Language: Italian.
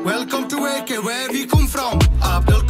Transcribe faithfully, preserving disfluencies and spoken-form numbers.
Welcome to A K, where we come from. Abdul